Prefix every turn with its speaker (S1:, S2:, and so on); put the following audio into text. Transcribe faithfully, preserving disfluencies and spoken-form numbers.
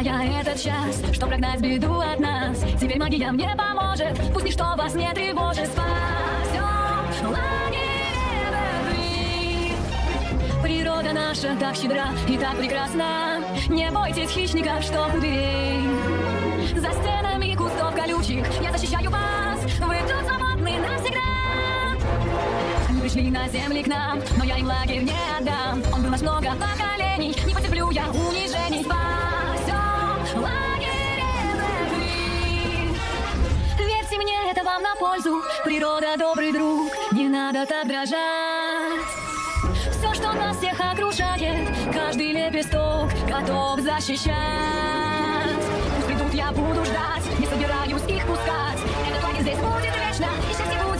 S1: я этот час, чтоб прогнать беду от нас. Теперь магия мне поможет, пусть ничто вас не тревожит. Спасем лагерь Эверли. Природа наша так щедра и так прекрасна. Не бойтесь хищников, что у дверей. За стенами кустов колючих я защищаю вас. Вы тут свободны навсегда. Они пришли на земли к нам, но я им лагерь не отдам. Он был наш много поколений, не потерплю я унижений. Спасем лагерь Эверли. Верьте мне, это вам на пользу. Природа добрый друг, не надо так дрожать. Все, что нас всех окружает, каждый лепесток готов защищать. Пусть придут, я буду ждать, не собираюсь их пускать. Этот лагерь здесь будет вечно, и счастье будет.